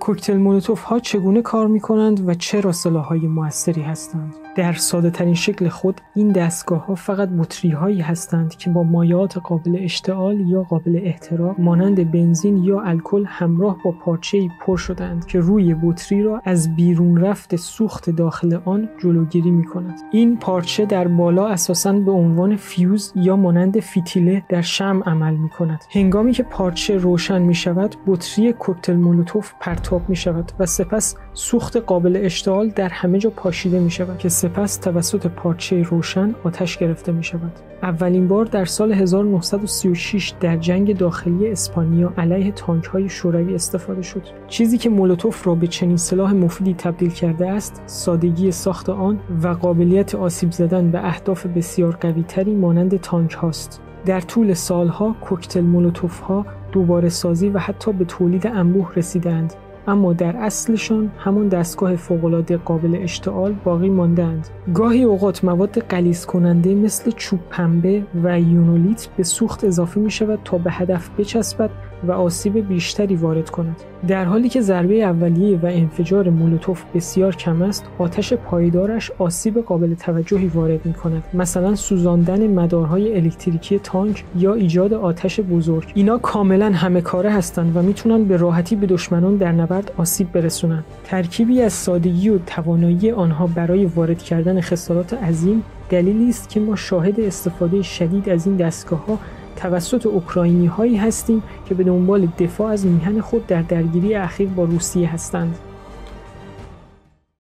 کوکتل مولوتوف ها چگونه کار می‌کنند و چرا سلاح‌های موثری هستند؟ در ساده‌ترین شکل خود این دستگاه‌ها فقط بطری‌هایی هستند که با مایعات قابل اشتعال یا قابل احتراق مانند بنزین یا الکل همراه با پارچه‌ای پر شده‌اند که روی بطری را از بیرون رفت سوخت داخل آن جلوگیری می‌کند. این پارچه در بالا اساساً به عنوان فیوز یا مانند فتیله در شمع عمل می‌کند. هنگامی که پارچه روشن می‌شود، بطری کوکتل مولوتوف پرتاب می‌شود و سپس سوخت قابل اشتعال در همه جا پاشیده می‌شود که سپس توسط پارچه روشن آتش گرفته می‌شود. اولین بار در سال 1936 در جنگ داخلی اسپانیا علیه تانک‌های شوروی استفاده شد. چیزی که مولوتوف را به چنین سلاح مفیدی تبدیل کرده است، سادگی ساخت آن و قابلیت آسیب زدن به اهداف بسیار قوی‌تری مانند تانک هاست. در طول سالها کوکتل مولوتوف ها دوباره سازی و حتی به تولید انبوه رسیدند، اما در اصلشان همون دستگاه فوق‌العاده قابل اشتعال باقی ماندند. گاهی اوقات مواد غلیظ کننده مثل چوب پنبه و یونولیت به سوخت اضافه می شود تا به هدف بچسبد و آسیب بیشتری وارد کند. در حالی که ضربه اولیه و انفجار مولوتوف بسیار کم است، آتش پایدارش آسیب قابل توجهی وارد می کند، مثلا سوزاندن مدارهای الکتریکی تانک یا ایجاد آتش بزرگ. اینا کاملا همه کاره هستند و میتونن به راحتی به دشمنان در نبرد آسیب برسونن. ترکیبی از سادگی و توانایی آنها برای وارد کردن خسارات عظیم دلیلی است که ما شاهد استفاده شدید از این دستگاه‌ها توسط اوکراینی هایی هستیم که به دنبال دفاع از میهن خود در درگیری اخیر با روسیه هستند.